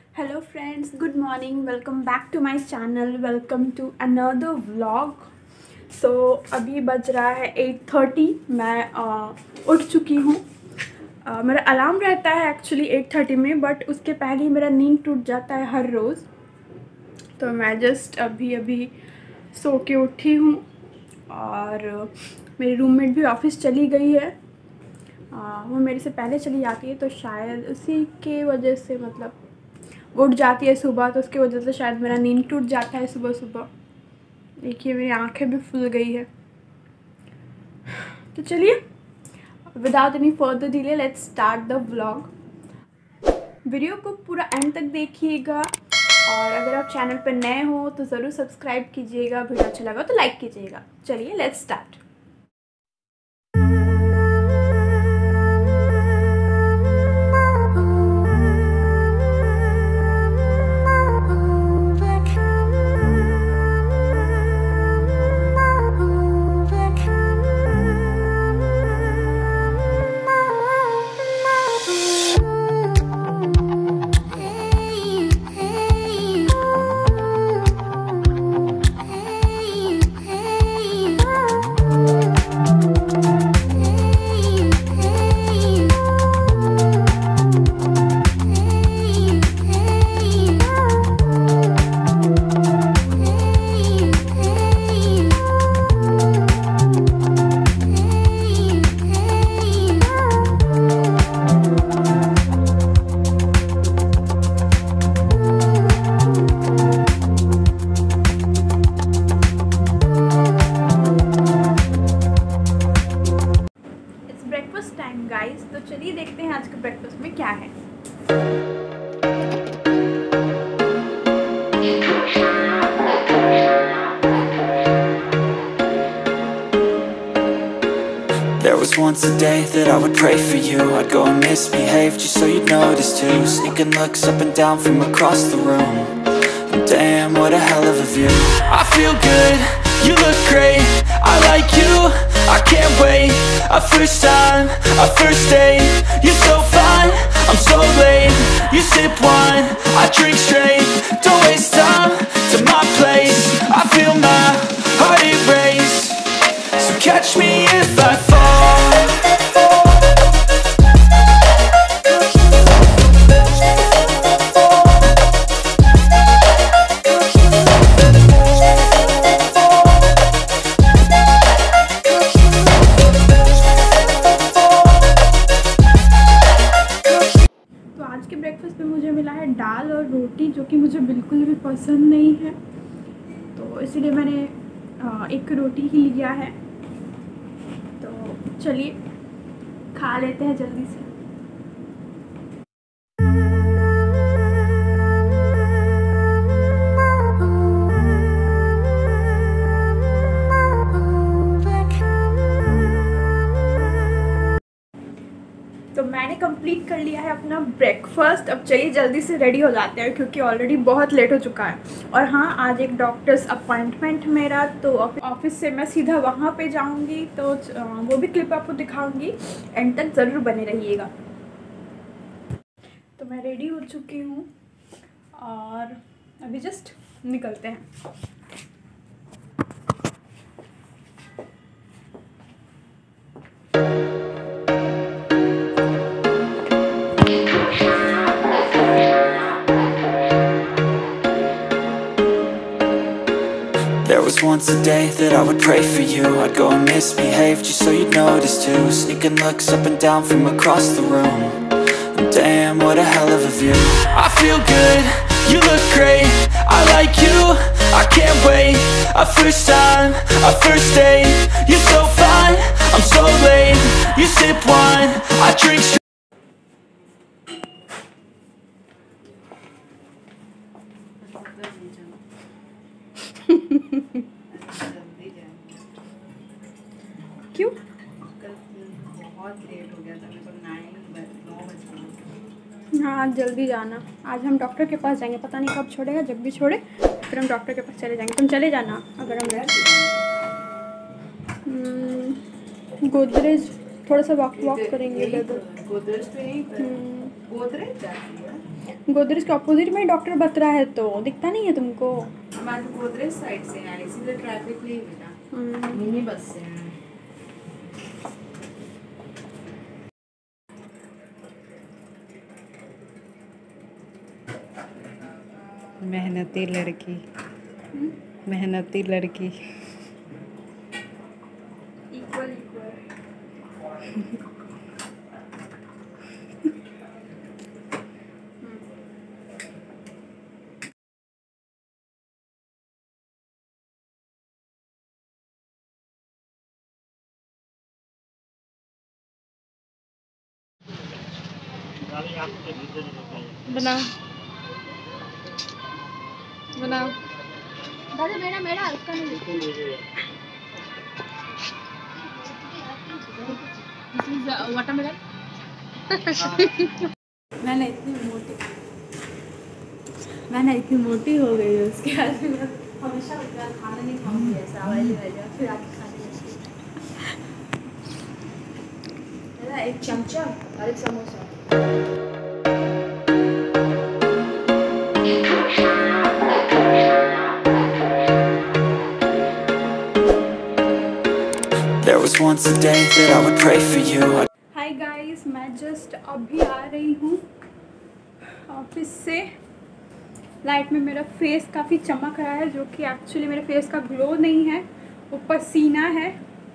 Hello friends, good morning. Welcome back to my channel. Welcome to another vlog. So अभी बज रहा है 8:30। मैं उठ चुकी हूँ। मेरा अलार्म रहता है एक्चुअली 8:30 में, बट उसके पहले ही मेरा नींद टूट जाता है हर रोज़। तो मैं जस्ट अभी अभी सो के उठी हूँ और मेरी रूममेट भी ऑफिस चली गई है। वो मेरे से पहले चली जाती है, तो शायद उसी के वजह से उठ जाती है सुबह, तो उसकी वजह से शायद मेरा नींद टूट जाता है सुबह सुबह। देखिए मेरी आंखें भी फुल गई है। तो चलिए, without any further delay let's start the vlog. Video को पूरा एंड तक देखिएगा और अगर आप चैनल पर नए हो तो ज़रूर सब्सक्राइब कीजिएगा। वीडियो अच्छा लगा तो लाइक कीजिएगा। चलिए let's start. Breakfast time guys. तो चलिए देखते हैं आज के ब्रेकफास्ट में क्या है। There was once a day that I would pray for you. I'd go and misbehave just so you'd notice too. Sneaking looks up and down from across the room. And damn, what a hell of a view. I feel good, you look great, I like you, I can't wait. A first time, a first date. You're so fine, I'm so late. You sip wine, I drink straight. Don't waste time to my place. I feel my heart erase. So catch me if I fall. आज के breakfast में मुझे मिला है दाल और रोटी, जो कि मुझे बिल्कुल भी पसंद नहीं है, तो इसीलिए मैंने एक रोटी ही लिया है। तो चलिए खा लेते हैं जल्दी से। तो मैंने कंप्लीट कर लिया है अपना ब्रेकफास्ट। अब चलिए जल्दी से रेडी हो जाते हैं क्योंकि ऑलरेडी बहुत लेट हो चुका है। और हाँ, आज एक डॉक्टर्स अपॉइंटमेंट मेरा, तो ऑफिस से मैं सीधा वहाँ पे जाऊँगी, तो वो भी क्लिप आपको दिखाऊँगी। एंड तक ज़रूर बने रहिएगा। तो मैं रेडी हो चुकी हूँ और अभी जस्ट निकलते हैं। There was once a day that I would pray for you. I'd go and misbehave just so you'd notice too. Sneaking looks up and down from across the room. And damn, what a hell of a view. I feel good, you look great, I like you, I can't wait. A first time, a first date. You're so fine, I'm so late. You sip wine, I drink straight. क्यों? बहुत late हो गया था, मेरे को 9 बजे। हाँ, जल्दी जाना। आज हम डॉक्टर के पास जाएंगे, पता नहीं कब छोड़ेगा, जब भी छोड़े फिर हम डॉक्टर के पास चले जाएंगे। तुम चले जाना अगर हम गोदरेज थोड़ा सा वॉक करेंगे इधर। गोदरेज पे नहीं, गोदरेज जाती है। गोदरेज के अपोजिट में ही डॉक्टर बतरा है, तो दिखता नहीं है तुमको? हमारे गोदरेज साइड से है, इसीलिए ट्रैफिक नहीं मिला, मिनी बस से है। मेहनती लड़की, मेहनती लड़की। इक्वल बनाओ बनाओ। दादा मेरा मेरा उसका नहीं। वाटरमेलन। मैंने इतनी मोटी हो गई है उसके बाद मैं हमेशा खाना नहीं खाऊंगी ऐसा ऑयली वाला, फिर आके खाने लगती। एक चमचा और एक samosa. There was once a day that I would pray for you. Hi guys, मैं जस्ट अभी आ रही हूँ ऑफिस से। लाइट में मेरा फेस काफ़ी चमक रहा है, जो कि एक्चुअली मेरे फेस का ग्लो नहीं है, वो पसीना है।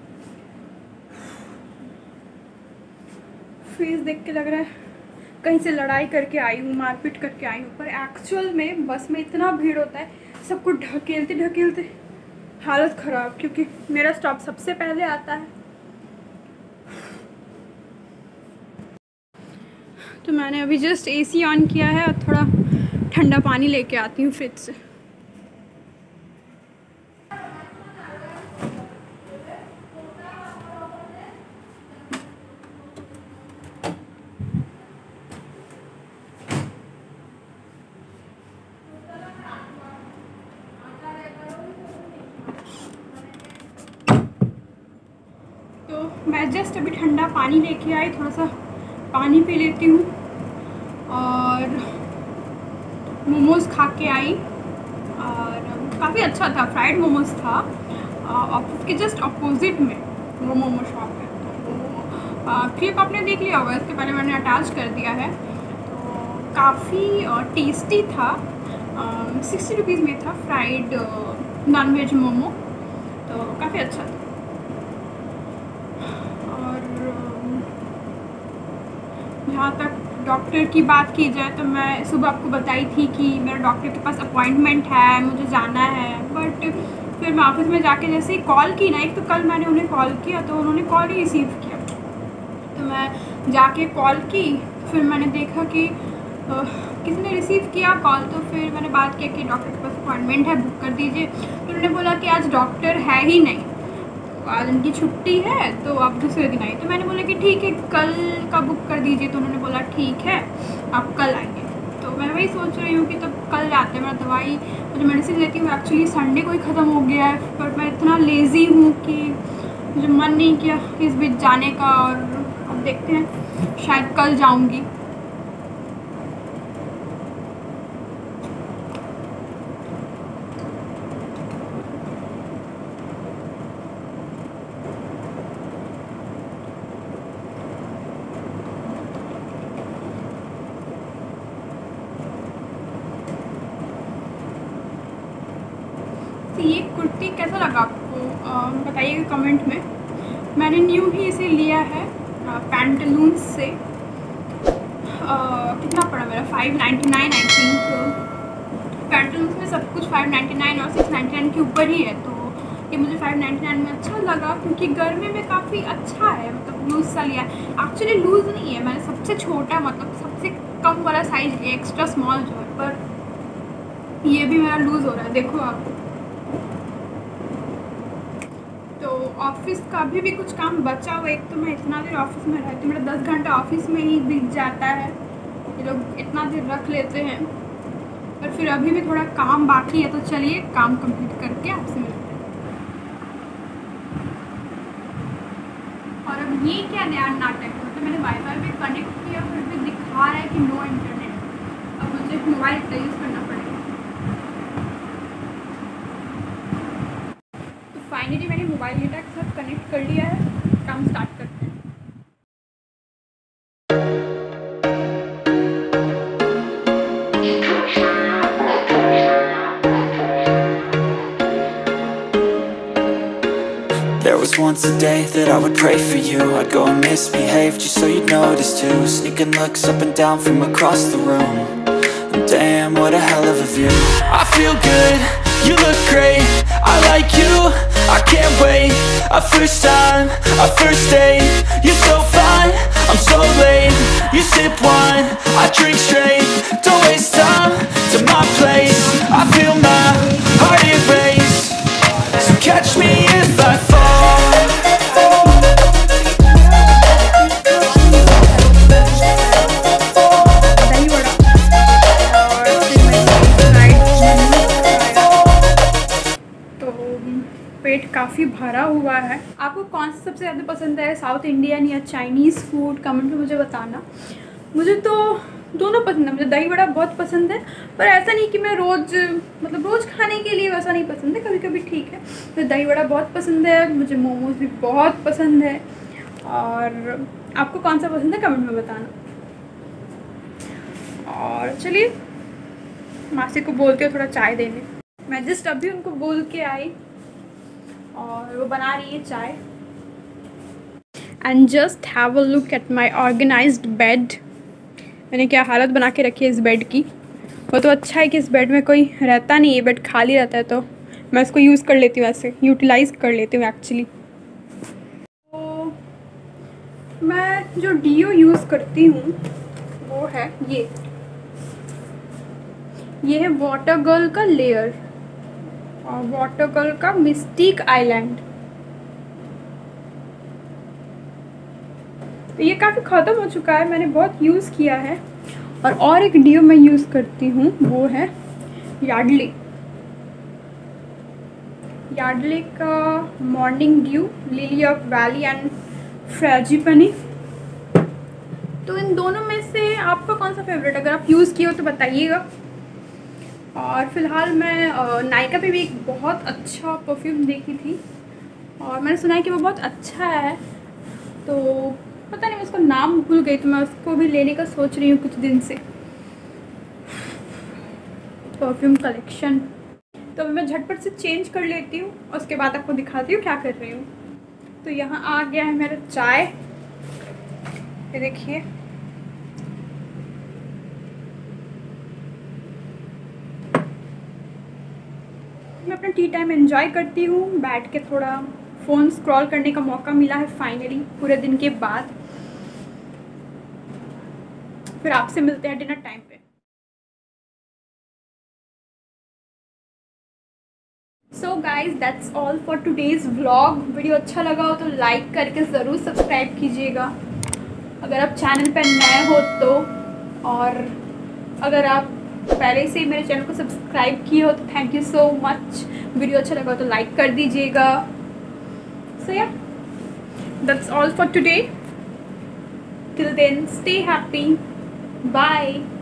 फेस देख के लग रहा है कहीं से लड़ाई करके आई हूँ, मारपीट करके आई हूँ, पर एक्चुअल में बस में इतना भीड़ होता है, सबको ढकेलते ढकेलते हालत ख़राब, क्योंकि मेरा स्टॉप सबसे पहले आता है। तो मैंने अभी जस्ट एसी ऑन किया है और थोड़ा ठंडा पानी लेके आती हूँ फ्रिज से। तो मैं जस्ट अभी ठंडा पानी लेके आई, थोड़ा सा पानी पी लेती हूँ और मोमोज़ खा के आई, और काफ़ी अच्छा था, फ्राइड मोमोज़ था। ऑफिस के जस्ट अपोजिट में वो मोमो शॉप है, तो क्लिप आपने देख लिया होगा, इसके पहले मैंने अटैच कर दिया है। तो काफ़ी टेस्टी था, 60 रुपीज़ में था फ्राइड नॉन-वेज मोमो, तो काफ़ी अच्छा था। जहाँ तक डॉक्टर की बात की जाए तो मैं सुबह आपको बताई थी कि मेरा डॉक्टर के पास अपॉइंटमेंट है, मुझे जाना है, बट फिर मैं ऑफिस में जाके जैसे ही कॉल की ना, एक तो कल मैंने उन्हें कॉल किया तो उन्होंने कॉल ही रिसीव किया, तो मैं जाके कॉल की, फिर मैंने देखा कि किसी ने रिसीव किया कॉल, तो फिर मैंने बात किया कि डॉक्टर के पास अपॉइंटमेंट है, बुक कर दीजिए। तो उन्होंने बोला कि आज डॉक्टर है ही नहीं, आज उनकी छुट्टी है, तो आप दूसरे दिन आइए। तो मैंने बोला कि ठीक है, कल का बुक कर दीजिए। तो उन्होंने बोला ठीक है, आप कल आएंगे। तो मैं वही सोच रही हूँ कि तब कल जाते हैं। मैं दवाई, जो मेडिसिन लेती हूँ एक्चुअली संडे को ही ख़त्म हो गया है, पर मैं इतना लेज़ी हूँ कि मुझे मन नहीं किया इस बीच जाने का, और अब देखते हैं, शायद कल जाऊँगी। ये कुर्ती कैसा लगा आपको बताइएगा कमेंट में। मैंने न्यू ही इसे लिया है पैंटलून्स से। कितना पड़ा मेरा, 599 आई थिंक। पैंटलून्स में सब कुछ 599 और 699 के ऊपर ही है, तो ये मुझे 599 में अच्छा लगा, क्योंकि गर्मी में काफ़ी अच्छा है, मतलब लूज़ सा लिया है। एक्चुअली लूज़ नहीं है, मैंने सबसे छोटा, मतलब सबसे कम वाला साइज़ लिया, एक्स्ट्रा स्मॉल जो है, पर ये भी मेरा लूज़ हो रहा है, देखो आप। तो ऑफिस का अभी भी कुछ काम बचा हुआ, एक तो मैं इतना देर ऑफिस में रहती हूँ, मेरा 10 घंटा ऑफिस में ही बीत जाता है, ये लोग इतना देर रख लेते हैं, पर फिर अभी भी थोड़ा काम बाकी है, तो चलिए काम कंप्लीट करके आपसे मिलते हैं। और अब ये क्या नया नाटक है, मतलब मैंने वाईफाई पे कनेक्ट किया, फिर भी दिखा रहा है कि नो इंटरनेट। अब मुझे मोबाइल का यूज़ करना पड़ेगा। तो फाइनली मैंने मोबाइल डेटा के साथ कनेक्ट कर लिया है, काम स्टार्ट करते हैं। There was once a day that I would pray for you. I'd go and misbehave just so you'd notice too. Sneaking looks up and down from across the room. And damn, what a hell of a view. I feel good, you look great, I like you, I can't wait. A first time, a first date. You're so fine, I'm so late. You sip wine, I drink straight. Don't waste time to my place. I feel my heart erase. So catch me if I fall. पेट काफ़ी भरा हुआ है। आपको कौन सा सबसे ज़्यादा पसंद है, साउथ इंडियन या चाइनीज़ फूड? कमेंट में मुझे बताना। मुझे तो दोनों पसंद है। मुझे दही बड़ा बहुत पसंद है, पर ऐसा नहीं कि मैं रोज़ मतलब रोज़ खाने के लिए वैसा नहीं पसंद है, कभी कभी ठीक है। मुझे दही बड़ा बहुत पसंद है, मुझे मोमोज़ भी बहुत पसंद है। और आपको कौन सा पसंद है कमेंट में बताना। और चलिए मासी को बोलती हूँ थोड़ा चाय देने। मैं जस्ट अभी उनको बोल के आई और वो बना रही है चाय। And just have a look at my organised bed. मैंने क्या हालत बना के रखी है इस बेड की। वो तो अच्छा है कि इस बेड में कोई रहता नहीं है, बेड खाली रहता है, तो मैं इसको यूज़ कर लेती हूँ, ऐसे यूटिलाइज़ कर लेती हूँ एक्चुअली। तो मैं जो डीओ यूज़ करती हूँ वो है ये है वाटर गर्ल का लेयर और वाटर गर्ल का मिस्टिक आइलैंड। तो ये काफ़ी ख़त्म हो चुका है, मैंने बहुत यूज़ किया है। और एक डीओ मैं यूज़ करती हूँ वो है यार्डले का morning dew, lily of valley and frangipani. तो इन दोनों में से आपका कौन सा फेवरेट, अगर आप यूज़ किए हो तो बताइएगा। और फिलहाल मैं नायका पे भी एक बहुत अच्छा परफ्यूम देखी थी और मैंने सुना है कि वो बहुत अच्छा है, तो पता नहीं मैं उसका नाम भूल गई, तो मैं उसको भी लेने का सोच रही हूँ कुछ दिन से, परफ्यूम कलेक्शन। तो अभी मैं झटपट से चेंज कर लेती हूँ, उसके बाद आपको दिखाती हूँ क्या कर रही हूँ। तो यहाँ आ गया है मेरा चाय, ये देखिए। मैं अपना टी टाइम एंजॉय करती हूँ, बैठ के थोड़ा फ़ोन स्क्रॉल करने का मौका मिला है फाइनली पूरे दिन के बाद। फिर आपसे मिलते हैं डिनर टाइम पे। So guys that's all for today's vlog. Video अच्छा लगा हो तो लाइक करके ज़रूर सब्सक्राइब कीजिएगा अगर आप चैनल पर नए हो तो, और अगर आप पहले से ही मेरे चैनल को सब्सक्राइब किए हो तो thank you so much. Video अच्छा लगा तो लाइक कर दीजिएगा। So yeah that's all for today. Till then stay happy, bye.